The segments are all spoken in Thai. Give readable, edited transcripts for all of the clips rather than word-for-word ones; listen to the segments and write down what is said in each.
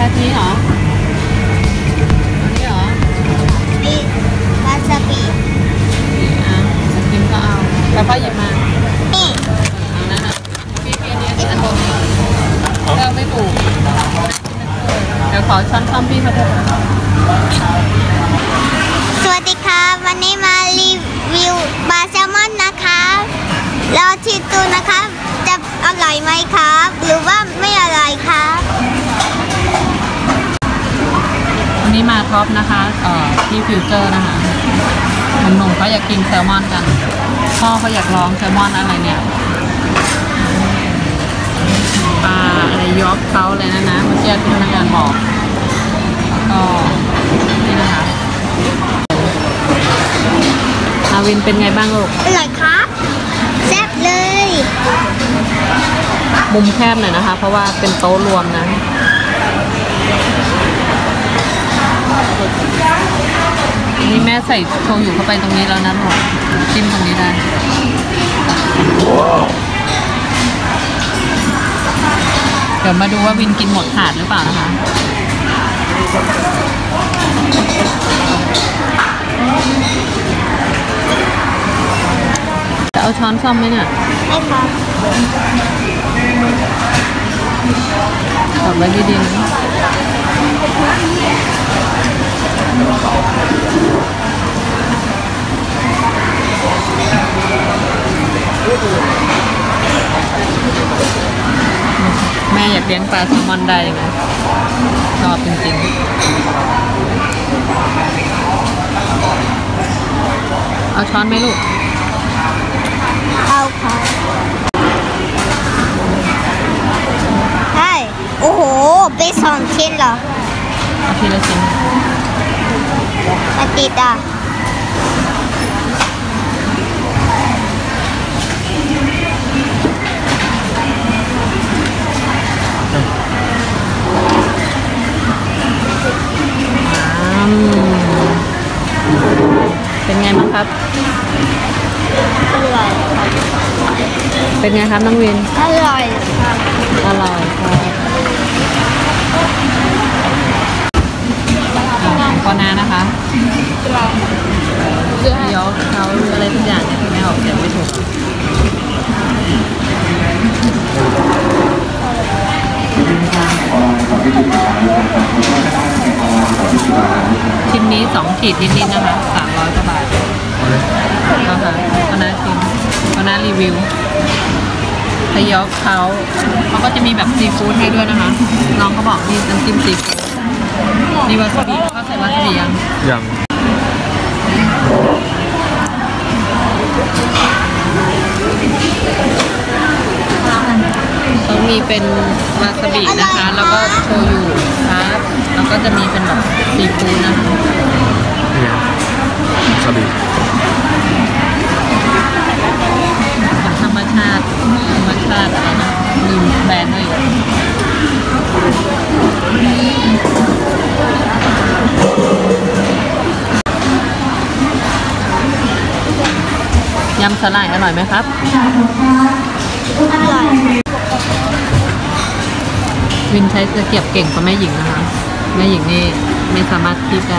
าทีเหรอนี่เหรอนี่วาซาบิจะกินก็เอาแล้วก็หยิบมานี่เอานะฮะพี่อันนี้อันบนเลือกไม่ถูกเดี๋ยวขอช้อนซ่อมพี่เขาด้วยสวัสดีค่ะวันนี้มารีวิวปลาแซลมอนนะคะแล้วชิมดูนะคะจะอร่อยไหมครับหรือว่าไม่อร่อยครับวันนี้มาท็อปนะคะที่ฟิวเจอร์นะคะหนุ่มๆเขาอยากกินแซลมอนกันพ่อเขาอยากลองแซลมอนอะไรเนี่ยปลาอะไรยอกเขาเลยนะเมื่อกี้ที่พนักงานบอกก็นี่นะคะอาวินเป็นไงบ้างลูกอร่อยครับแซ่บเลยมุมแคบหน่อยนะคะเพราะว่าเป็นโต๊ะรวมนะนี่แม่ใส่โชยุเข้าไปตรงนี้แล้วนะลูกจิ้มตรงนี้ได้เดี๋ยวมาดูว่าวินกินหมดถาดหรือเปล่านะคะจะเอาช้อนซ่อมไหมเนี่ยไม่ครับตอบไว้ดีๆนะแม่อยากเลี้ยงปลาแซลมอนได้ยังไงชอบจริงๆเอาช้อนไหมลูกเอาครับใช่โอ้โหเป็น2 ชิ้นเหรอเอาทีละชิ้นมาติดอ่ะเป็นไงบ้างครับอร่อยเป็นไงครับน้องวินอร่อยอร่อยครับก็นานะคะเดี๋ยวเขาอะไรทุกอย่างเนี่ยไม่ออกเสียงไม่ถูกชิ้นนี้2 ขีดนิดๆนะคะ300 กว่าบาทนะคะก็น่าชิมก็น่ารีวิวพยอกเขาก็จะมีแบบซีฟู้ดให้ด้วยนะคะน้องเขาบอกมีน้ำจิ้มซีฟู้ดมีวาซาบิเขาใส่วาซาบิยังต้องมีเป็นวาซาบินะคะแล้วก็โชยุครับแล้วก็จะมีเป็นแบบซีฟู้ดนะคะเนี่ยวาซาบิธรรมชาติอะไรนะลืมแบรนด์ด้วยยำสลายอร่อยไหมครับอร่อยวินใช้ตะเกียบเก่งกว่าแม่หญิงนะคะแม่หญิงนี่ไม่สามารถคีบได้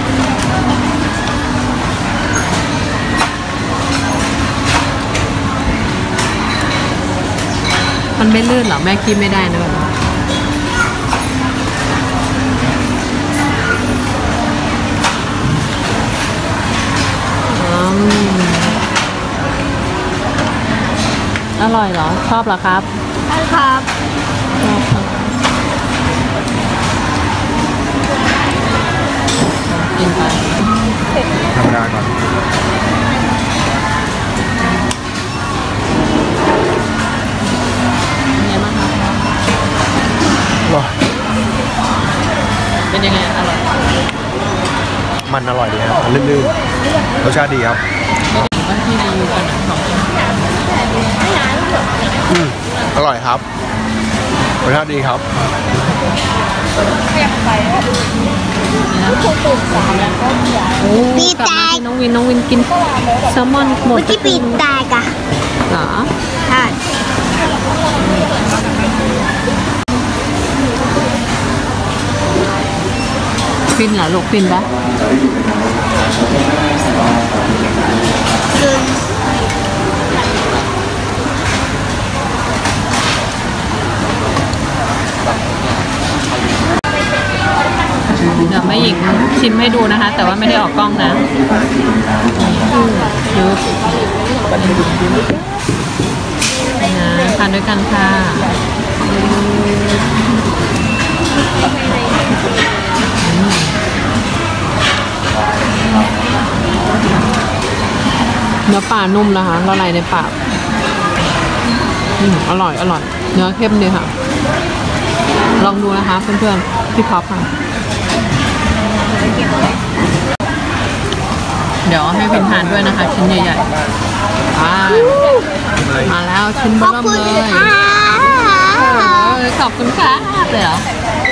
มันไม่ลื่นหรอแม่คีบไม่ได้นะอร่อยเหรอชอบเหรอครับใช่ครับชอบครับกินไปธรรมดาก่อนเป็นยังไงอร่อยมันอร่อยดีครับลื่นๆรสชาติดีครับไม่ได้อยู่บ้านที่รีวิวกันของอร่อยครับรสชาติดีครับปีแตกน้องวินกินแซลมอนหมดที่ปีแตกอะเหรอใช่อฟินเหรอลูกฟินปะ เดี๋ยวแม่หญิงชิมให้ดูนะคะ แต่ว่าไม่ได้ออกกล้องนะยุบนะทานด้วยกันค่ะเนื้อปลานุ่มนะคะละลายในปากอร่อยอร่อยเนื้อเข้มดีค่ะลองดูนะคะเพื่อนๆพี่ท็อปค่ะเดี๋ยวให้พินทานด้วยนะคะชิ้นใหญ่ๆมาแล้วชิ้นเบขอบริ่มคุณเลยค่ะขอบคุณค่ะเลยเหรอ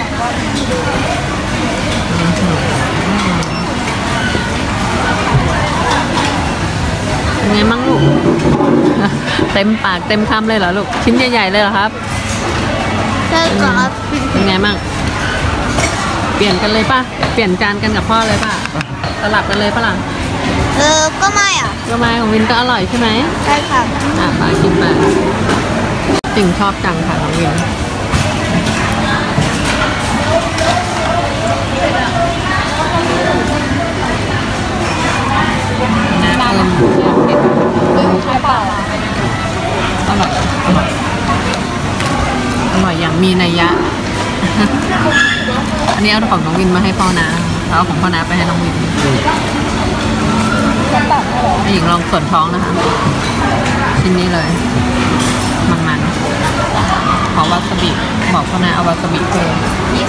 เป็นไงมั่งลูกเต็มปากเต็มคำเลยเหรอลูกชิ้นใหญ่ๆเลยเหรอครับใช่ครับเป็นไงมั่งเปลี่ยนกันเลยป่ะเปลี่ยนจานกันกับพ่อเลยป่ะสลับกันเลยป่ะล่ะก็ไม่อ่ะก็มาของวินก็อร่อยใช่ไหมใช่ค่ะปากินไปจริงชอบจังค่ะน้องวินน่าเพิ่มอร่อยอร่อยอร่อยอย่างมีนัยยะ อันนี้เอาของน้องวินมาให้พ่อนะเอาของพ่อนะไปให้น้องวินให้หญิงลองส่วนท้องนะคะชิ้นนี้เลยมันๆขอวาซาบิบอกพ่อนะเอาวาซาบิเพิ่ม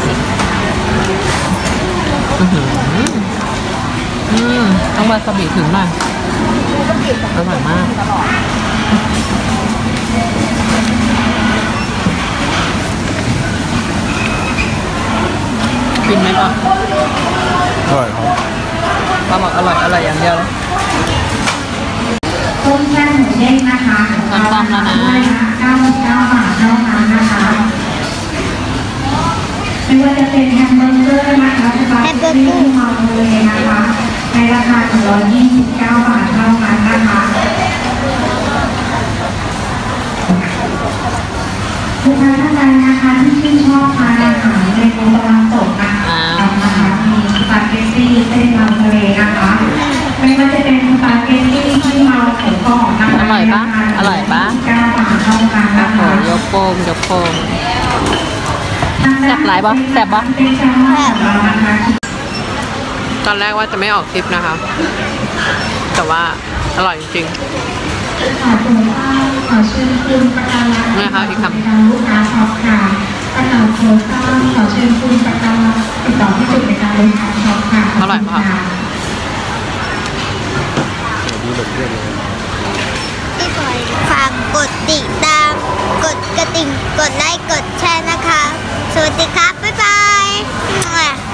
ต้องวาซาบิถึงหน่อยอร่อยมากกินไหมก่อนอร่อยครับป้าบอกอร่อยอร่อยอย่างเดียวเลยต้มแซ่บหมูเด้งนะคะตอนต้มแล้วนะ 99 บาทเท่านั้นนะคะไม่ว่าจะเป็นแฮมเบอร์เกอร์นะคะสปาเกตตี้เมาเลยนะคะในราคา129 บาทเท่านั้นนะคะลูกค้าท่านใดนะคะที่ชื่นชอบทานอาหารในตะวันตกนะคะมีสปาเกตตี้เส้นเมาทะเลนะคะไม่ว่าจะเป็นสปาเกตตี้ที่เมาไข่กรอบนะคะอร่อยปะอร่อยปะ 9 บาทเท่ากันนะโอ้คะยกโป้งยกโป้ง แซ่บหลายปะแซ่บปะ ตอนแรกว่าจะไม่ออกคลิปนะคะ แต่ว่าอร่อยจริงขอเชิญคุณประกันรักนะคะอีกคำลูกค้าช็อปค่ะกระเป๋าโคซ่าขอเชิญคุณประกันรักติดต่อที่จุดในการลูกค้าช็อปค่ะอร่อยปะคะพี่บอยฝากกดติดตาม กดกระดิ่ง กดไลค์ กดแชร์นะคะ สวัสดีครับ บ๊ายบาย